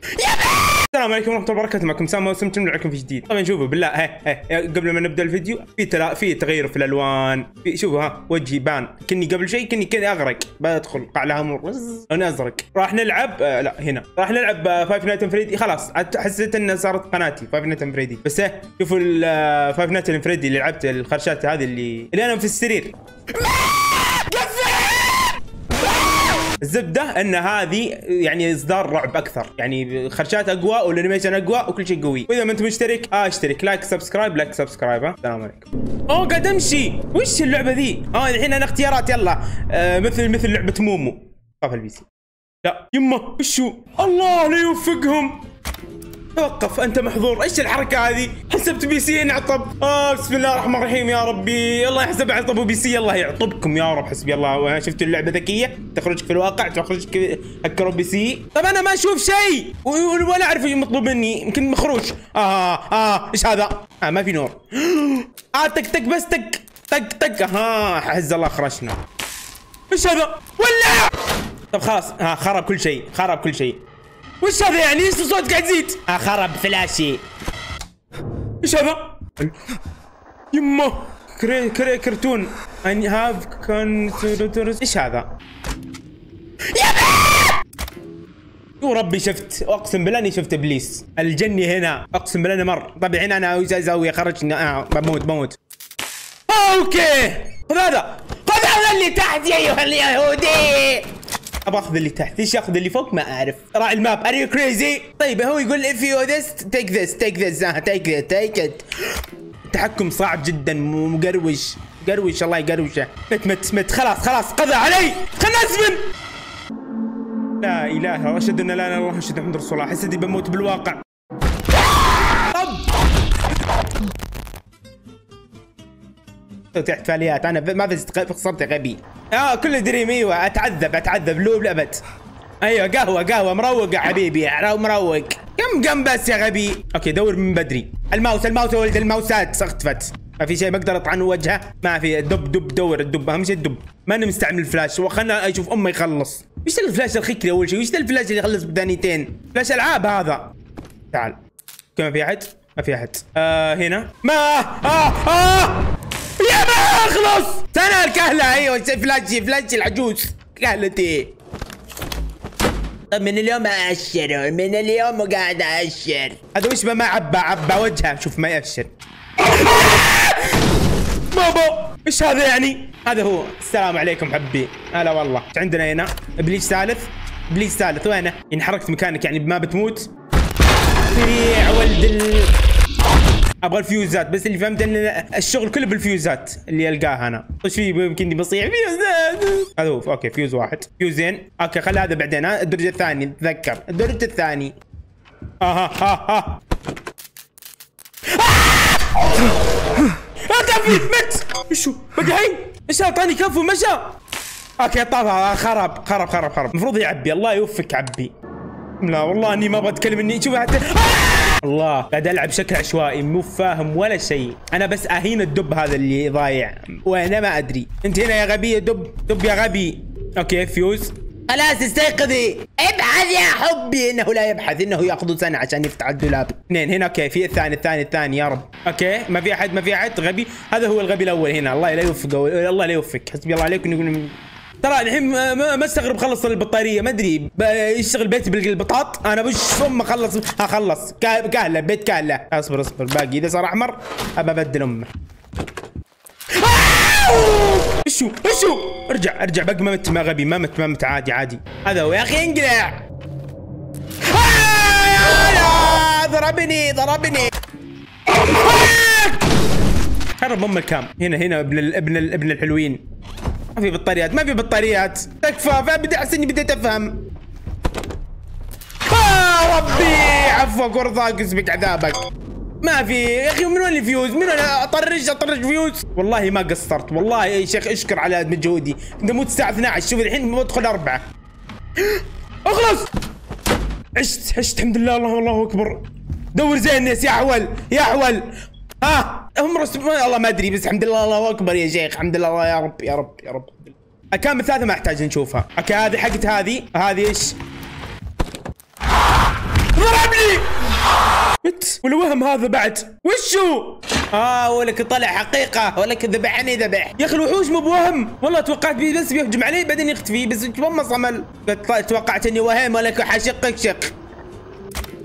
السلام عليكم ورحمة الله وبركاته، معكم سام وسمت معكم في جديد. طبعا شوفوا بالله قبل ما نبدا الفيديو في تغير في الالوان، شوفوا وجهي بان كني قبل شيء كني اغرق، بدخل قاع لها مر انا ازرق. راح نلعب لا هنا راح نلعب فايف نايت فريدي. خلاص حسيت انها صارت قناتي فايف نايت فريدي، بس شوفوا فايف نايت فريدي اللي لعبت الخرشات هذه اللي انا في السرير. الزبده ان هذه يعني اصدار رعب اكثر، يعني خرشات اقوى والانيميشن اقوى وكل شيء قوي. واذا ما انت مشترك اشترك، لايك سبسكرايب السلام عليكم. قاعد امشي. وش اللعبه ذي؟ الحين انا اختيارات يلا. مثل لعبه مومو. طاف البي سي. لا يمه وشو؟ الله لا يوفقهم. توقف انت محظور. ايش الحركه هذه؟ حسبت بي سي ينعطب. بسم الله الرحمن الرحيم. يا ربي الله يحسب عطب بي سي، الله يعطبكم يا رب. حسبي الله. شفتوا اللعبه ذكيه تخرجك في الواقع، تخرجك هكروا بي سي. طب انا ما اشوف شيء ولا اعرف ايش مطلوب مني، يمكن مخروج. ايش هذا؟ ما في نور. تك بس تك. حز الله خرجنا. ايش هذا؟ ولا طب خلاص. خرب كل شيء. وش هذا يعني؟ ايش الصوت قاعد يزيد؟ خرب فلاشي. ايش هذا؟ يمه كرتون ان هاف كان. ايش هذا؟ وربي شفت، اقسم بالله اني شفت ابليس الجني هنا، اقسم بالله مر. طب الحين انا وش اسوي؟ خرجني. بموت. اوكي خذ هذا اللي تحت يا ايها اليهودي. ابغى اخذ اللي تحت، ايش اخذ اللي فوق؟ ما اعرف. راعي الماب. ار يو كريزي؟ طيب هو يقول if you this take this take it. التحكم صعب جدا، مقروش الله يقروشه. مت خلاص قضى علي. خلنا اسفن. لا اله الا الله، اشهد ان لا اله الا الله واشهد ان محمد رسول الله. حسيت بموت بالواقع. تحت فعاليات. انا ما خسرت يا غبي. كل دريم. ايوه اتعذب لو بالابد. ايوه قهوه مروق يا حبيبي، مروق. كم بس يا غبي. اوكي دور من بدري. الماوس ولد الماوسات اختفت. ما في شيء بقدر اطعن وجهه. ما في. دور الدب، اهم شيء الدب. ماني مستعمل الفلاش، وخلنا اشوف امه يخلص. ايش الفلاش الخكري اول شيء؟ وايش الفلاش اللي يخلص بثانيتين؟ فلاش العاب هذا. تعال. ما في احد. هنا ما يا ما اخلص. انا الكهله. ايوه فلاشي العجوز كهلتي. طب من اليوم ااشر، من اليوم وقاعد ااشر. هذا وش ما عبى وجهه. شوف ما ياشر. بابا ايش هذا يعني؟ هذا هو. السلام عليكم حبي. هلا والله. ايش عندنا هنا؟ ابليس ثالث. وينه؟ ان حركت مكانك يعني ما بتموت. سريع ولد ابغى الفيوزات، بس اللي فهمت ان الشغل كله بالفيوزات اللي القاها انا. وش في يمكنني بصيع فيوزات؟ هذا هو. اوكي فيوز واحد، فيوزين. اوكي خلي هذا بعدين. الدرجه الثانيه. تذكر الدرجه الثانيه. كفي مت. ايشو بقعين؟ ايش اعطاني كفو مشى. اوكي طافها. خرب. المفروض يعبي. الله يوفقك عبي. لا والله اني ما ابغى اتكلم اني شوف حتى الله قاعد العب بشكل عشوائي، مو فاهم ولا شيء. انا بس اهين الدب هذا اللي ضايع، وانا ما ادري. انت هنا يا غبي. دب يا غبي. اوكي فيوز. خلاص استيقظي. ابحث يا حبي. انه لا يبحث، انه ياخذ سنه عشان يفتح الدولاب. اثنين هنا. اوكي في الثاني يا رب. اوكي ما في احد غبي. هذا هو الغبي الاول هنا. الله لا يوفقه. الله لا يوفق. حسبي الله عليكم. يقول ترى الحين ما استغرب. خلص البطاريه ما ادري يشتغل بيتي بالبطاط. انا وش ثم خلص كهله بيت كهله. اصبر باقي. اذا صار احمر ابى ابدل امه. ايشو ارجع باقي. ما مت. ما غبي. ما مت عادي. هذا هو يا اخي. انقلع. ضربني. خرب ام الكام. هنا ابن الحلوين. ما في بطاريات. تكفى. بديت افهم. ربي عفوك ورضاك اسمك عذابك. ما في يا اخي. من وين الفيوز؟ من وين اطرش فيوز؟ والله ما قصرت. والله يا شيخ اشكر على مجهودي. كنت اموت الساعه 12. شوف الحين بدخل 4. اخلص. عشت الحمد لله. الله اكبر. دور زي الناس يا حول. هم الله ما ادري، بس الحمد لله. الله اكبر يا شيخ. الحمد لله. يا رب. الكام الثالثه ما احتاج نشوفها. اوكي هذه حقت هذه ايش؟ ولا وهم هذا بعد؟ وشو؟ ولك طلع حقيقة، ولك ذبحني ذبح. يا اخي الوحوش مو بوهم، والله توقعت بس بيهجم علي بعدين يختفي، بس ما صمل. توقعت اني وهم ولك حشق شق.